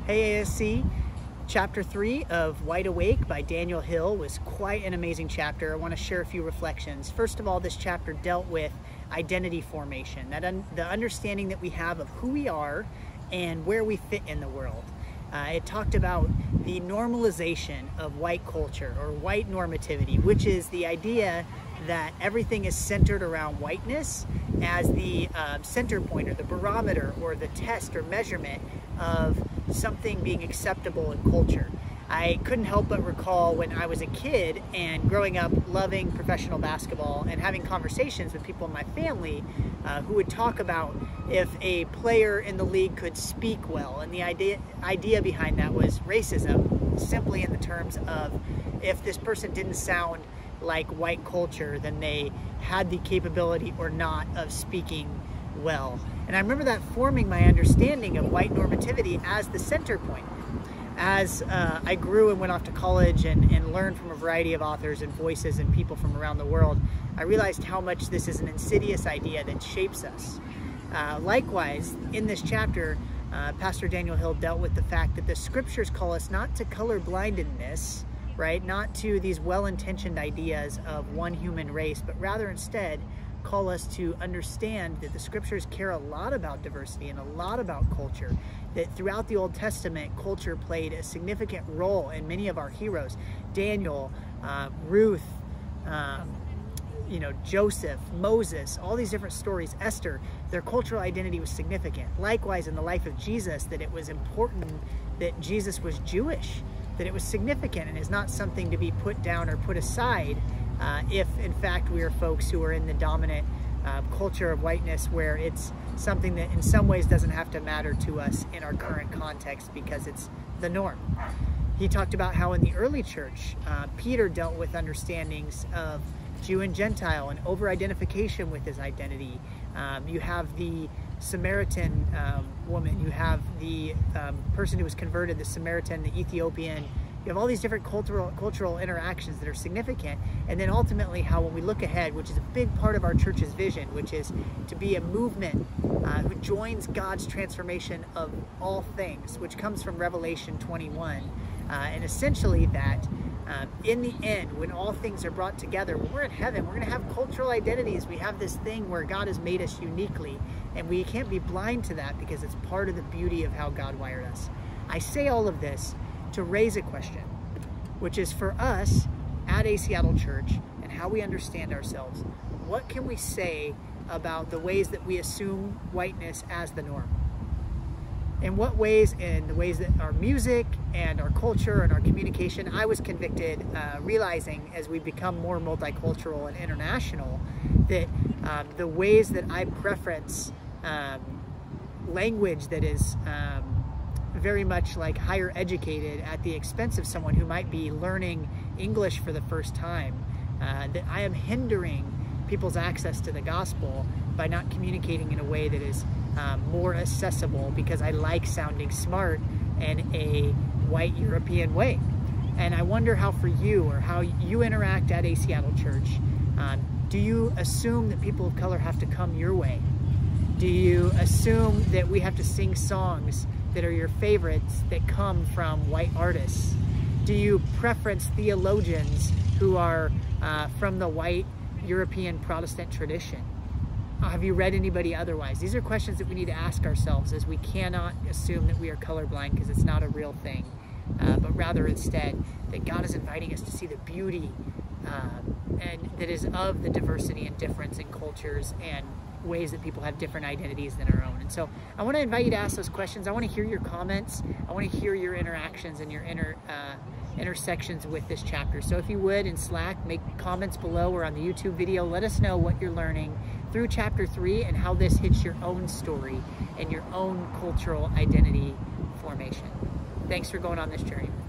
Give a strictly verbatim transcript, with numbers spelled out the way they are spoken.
Hey A S C, chapter three of Wide Awake by Daniel Hill was quite an amazing chapter. I want to share a few reflections. First of all, this chapter dealt with identity formation, that un the understanding that we have of who we are and where we fit in the world. Uh, it talked about the normalization of white culture or white normativity, which is the idea that everything is centered around whiteness as the uh, center point or the barometer or the test or measurement of something being acceptable in culture. I couldn't help but recall when I was a kid and growing up loving professional basketball and having conversations with people in my family uh, who would talk about if a player in the league could speak well. And the idea, idea behind that was racism, simply in the terms of if this person didn't sound like white culture, then they had the capability or not of speaking well. And I remember that forming my understanding of white normativity as the center point. As uh, I grew and went off to college and, and learned from a variety of authors and voices and people from around the world, I realized how much this is an insidious idea that shapes us. Uh, likewise, in this chapter, uh, Pastor Daniel Hill dealt with the fact that the scriptures call us not to colorblindedness, right? Not to these well-intentioned ideas of one human race, but rather instead call us to understand that the scriptures care a lot about diversity and a lot about culture, that throughout the Old Testament, culture played a significant role in many of our heroes. Daniel, uh, Ruth, um, you know, Joseph, Moses, all these different stories, Esther, their cultural identity was significant. Likewise, in the life of Jesus, that it was important that Jesus was Jewish, that it was significant and is not something to be put down or put aside uh, if, in fact, we are folks who are in the dominant uh, culture of whiteness, where it's something that in some ways doesn't have to matter to us in our current context because it's the norm. He talked about how in the early church, uh, Peter dealt with understandings of Jew and Gentile and over-identification with his identity. Um, you have the Samaritan um, woman, you have the um, person who was converted, the Samaritan, the Ethiopian. You have all these different cultural cultural interactions that are significant. And then ultimately how when we look ahead, which is a big part of our church's vision, which is to be a movement uh, who joins God's transformation of all things, which comes from Revelation twenty-one. Uh, and essentially that Um, in the end, when all things are brought together, when we're in heaven, we're going to have cultural identities. We have this thing where God has made us uniquely, and we can't be blind to that because it's part of the beauty of how God wired us. I say all of this to raise a question, which is for us at A Seattle Church and how we understand ourselves. What can we say about the ways that we assume whiteness as the norm? In what ways, in the ways that our music and our culture and our communication, I was convicted, uh, realizing as we become more multicultural and international, that um, the ways that I preference um, language that is um, very much like higher educated at the expense of someone who might be learning English for the first time, uh, that I am hindering people's access to the gospel by not communicating in a way that is um, more accessible because I like sounding smart in a white European way. And I wonder how for you or how you interact at A Seattle Church, um, do you assume that people of color have to come your way? Do you assume that we have to sing songs that are your favorites that come from white artists? Do you preference theologians who are uh, from the white European Protestant tradition? Have you read anybody otherwise? These are questions that we need to ask ourselves, as we cannot assume that we are colorblind because it's not a real thing, uh, but rather instead that God is inviting us to see the beauty uh, and that is of the diversity and difference in cultures and ways that people have different identities than our own. And so I want to invite you to ask those questions. I want to hear your comments. I want to hear your interactions and your inter, uh, intersections with this chapter. So if you would, in Slack, make comments below or on the YouTube video. Let us know what you're learning through chapter three and how this hits your own story and your own cultural identity formation. Thanks for going on this journey.